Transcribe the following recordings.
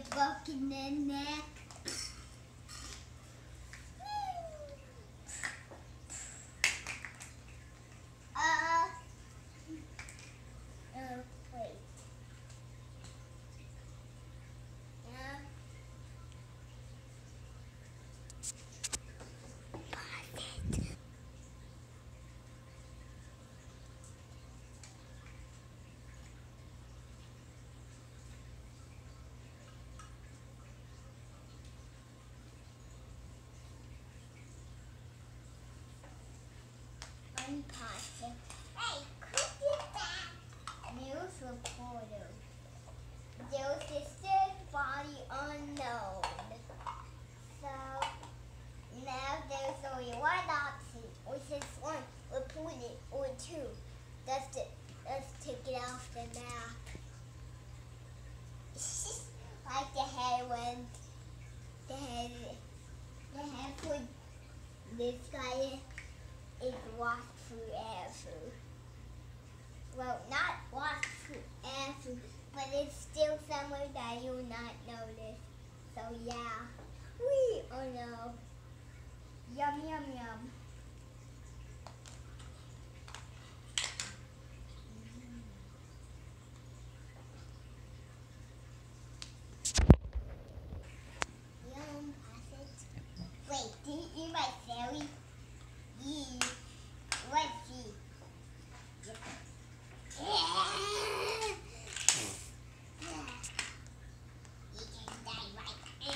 broken their neck. Wait. Yeah. Unpausing. Hey, click it back. News reporter. Their sister's body unknown. So now there's only one option, which is one, report it, or two, let's take it off the map. Like the head went, the head put this guy is washed forever. Well, not washed forever, but it's still somewhere that you'll not notice. So yeah. Wee! Oh no. Yum yum yum. Yum, pass it. Wait, did you eat my fairy? Yee. Let's see. You can die right.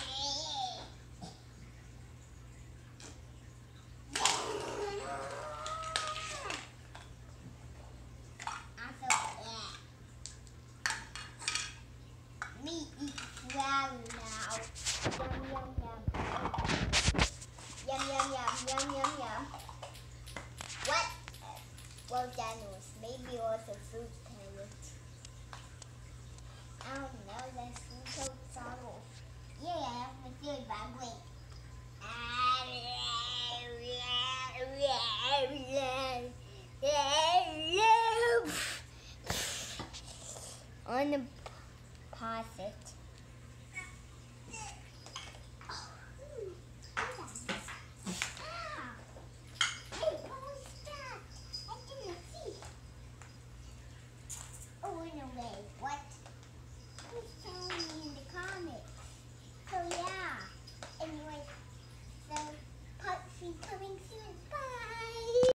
Me eat flour now. Yum yum yum. Yum yum yum yum yum yum. What? Well, that was maybe it was a fruit pellet. I don't know. That's fruit so subtle. Yeah, I feel it vibrate. On the pause it.